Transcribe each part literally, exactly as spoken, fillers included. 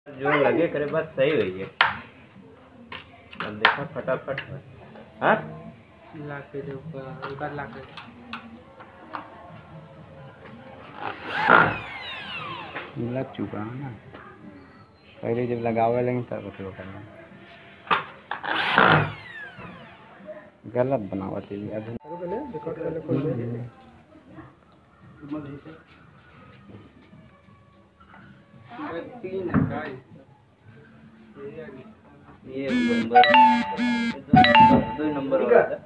जो लगे करे बस सही हुई है। अब देखा फटाफट है। हाँ लाके दे ऊपर एक बार लाके लग चुका है ना, पहले जब लगावे लेंगे तब तो करना गलत बनावट है अभी। तीन का ये नंबर दो नंबर वाला था।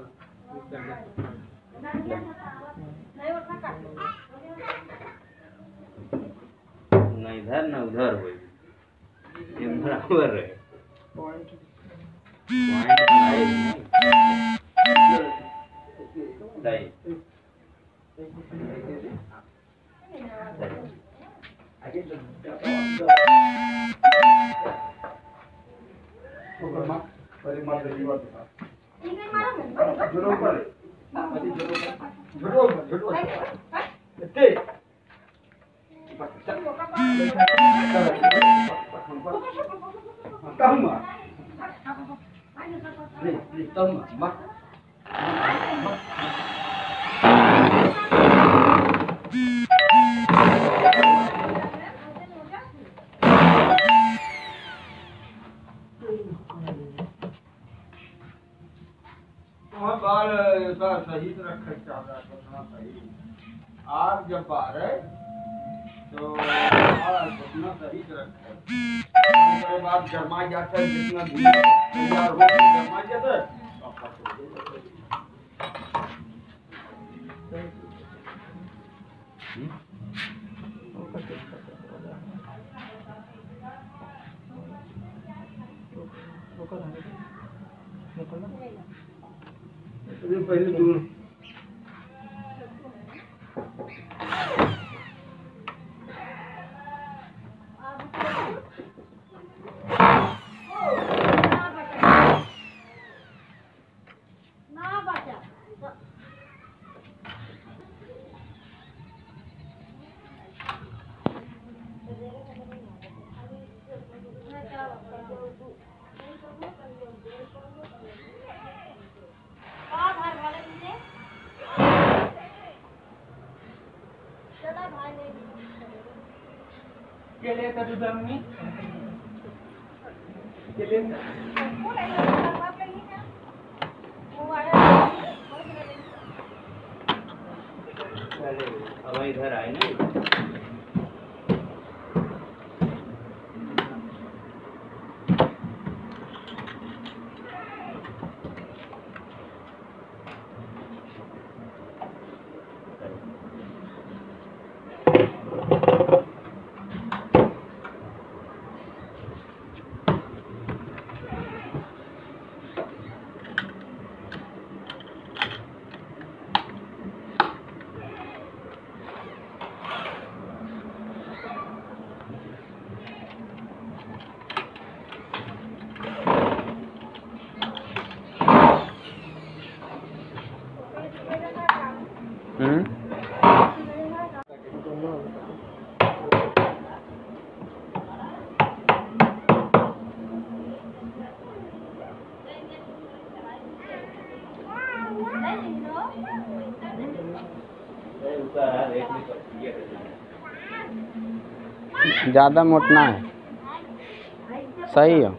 ना इधर ना उधर हो ये बराबर है। पॉइंट पॉइंट बनाए नहीं आगे तो ऊपर मार परे मार दे बात था इन्हें मारो जोरो पर अभी जोरो पर जोरो जोरो इतने कम नहीं नहीं कम मत बाल ऐसा सही रख सही। आप जब बाहर तो जितना सही रखे बाद जमा जाता है, जितना तैयार हो जमा जाता है। पहले दूर के लिए कर दूं मैं के लिए अब इधर आए ना ज़्यादा मोटना है सही है।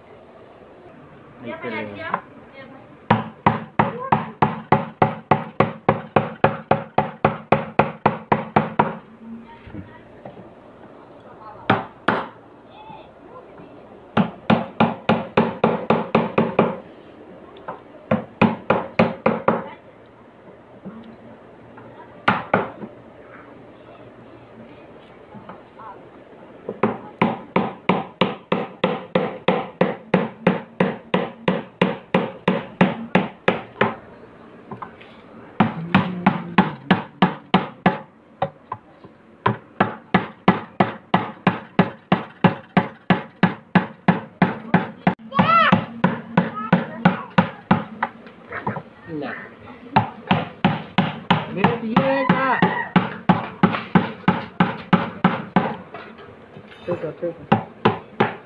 ठीक है ठीक है।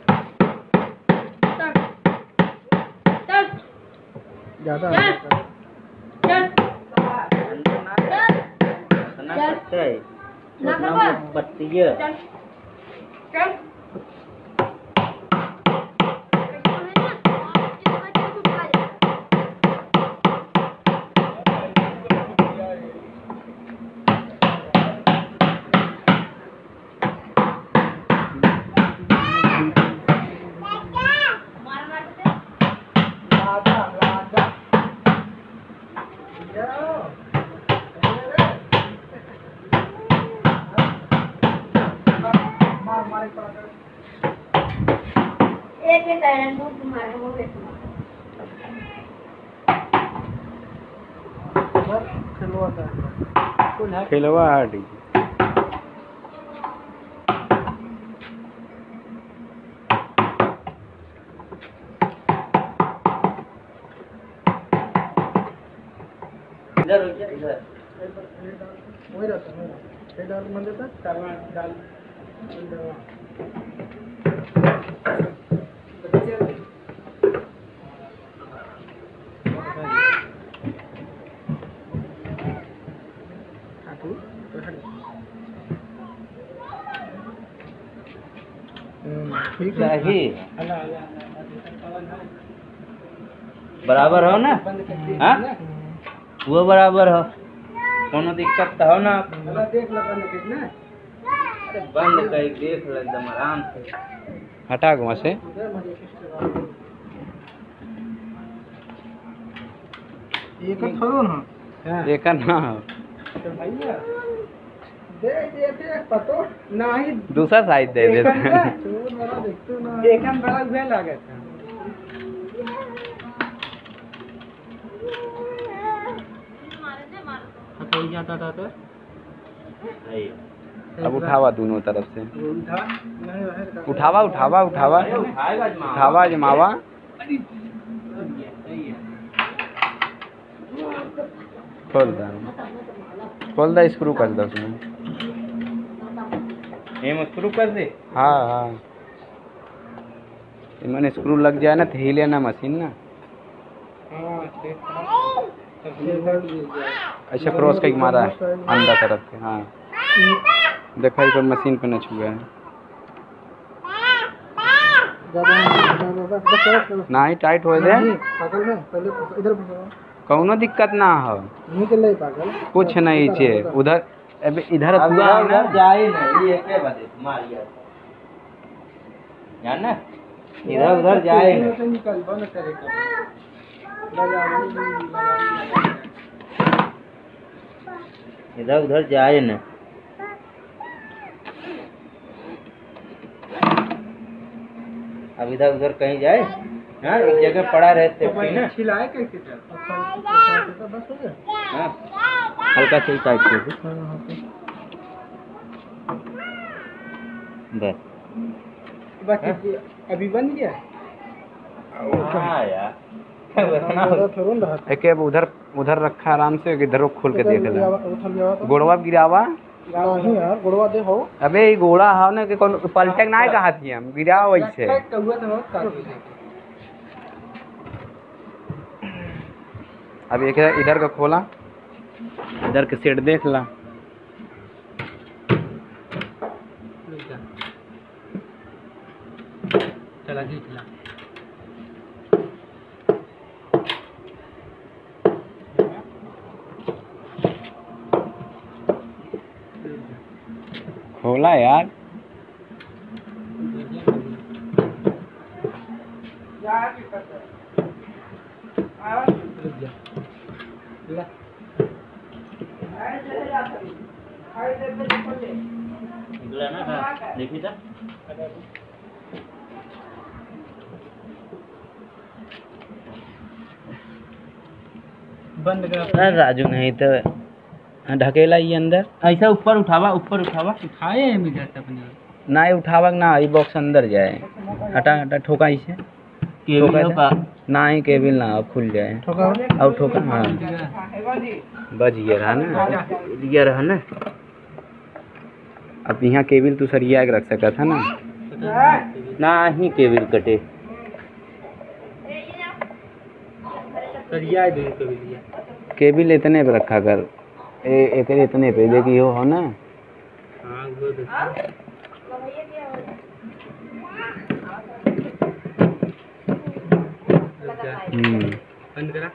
ज़्यादा एक एक टाइम दूध तुम्हारे हो गए खिलवा था खिलवा हाडी इधर हो गया इधर वही रहता है ये डाल मन देता डालना डाल ठीक है बराबर हो ना हाँ वो बराबर हो कोनो दिक्कत तो हो ना देख लो बंद कर ना अरे बंद कर देख लो एकदम आराम से हटा वहाँ से एक थोड़ो ना एक ना तो भैया दे देते पतो नहीं दूसरा साइड दे देते एक हम बड़ा उधर लगे था कोई जाता था तो अब उठावा दोनों तरफ से उठावा उठावा उठावा उठावा जमावा खोल दे खोल दे स्क्रू कर दे उसमें ये स्क्रू कर दे हाँ हाँ मैंने स्क्रू लग जाए ना तो हिले ना मशीन ना अच्छा क्रॉस का मारा है अंदर तरफ से हाँ देखा ही पर मशीन पे न छुआ है ना ही टाइट हो दे कौनो दिक्कत ना हो कुछ नहीं चाहिए उधर अबे इधर उधर जाए ना ये के बदे मारिया जान ना इधर उधर जाए ना निकल बंद करेगा इधर उधर जाए ना अब इधर उधर कहीं जाए हाँ एक जगह पड़ा रहते ना छिलाए कैसे बस हो गया हाँ हल्का से टाइट कर दे बस बाकी अभी बन गया हाँ यार एक अब उधर उधर रखा आराम से इधर खोल के देख ले गोड़वा गिरावा नहीं यार गोड़वा दे हो अबे ये गोड़ा हाव ना कि कौन पलटे ना कहा थी हम गिरा वैसे अब एक इधर का खोला इधर के सेट देख ला चला जी चला खोला यार निकला ना देखी था बंद कर राजू नहीं तो ढकेला ही अंदर ऐसा ऊपर उठावा ऊपर उठावा उठाए हम इधर अपने ना ही उठावा ना ये बॉक्स अंदर जाए हटा हटा ठोका इसे केबल का ना ही केबल ना अब खुल जाए ठोका अब ठोका हाँ बज गया रहा ना गया रहा ना अब यहाँ केबल तू सरिया के रख सका था ना ना ही केबल कटे सरिया है दूर कभी लिया केबिल इतने पे रखा कर ए, एक इतने पे देखी हो हो ना। हाँ वो देखो हम्म बंद करा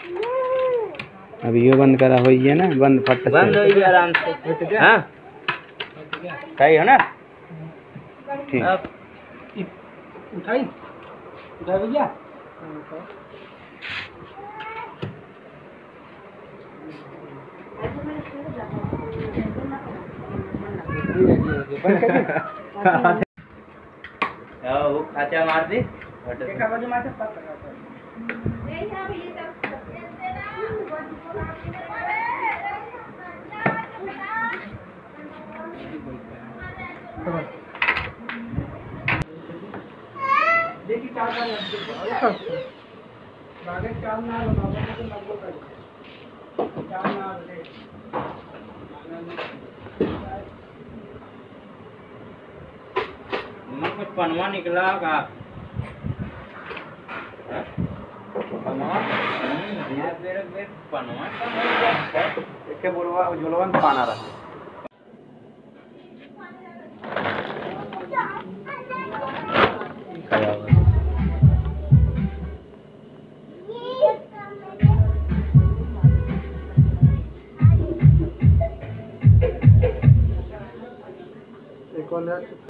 अब यो बंद करा हो है ना बंद फट बंद से हो गया आराम से। हाँ सही है ना। ठीक अब उठाई उठा भैया हाँ, वो खाचा मार दी देखिए चार बागे चार ना चार ना कुछ पनवा निकला का पनवा धीरे धीरे पनवा इसके बुलवा जुलवन पाना रहा एक और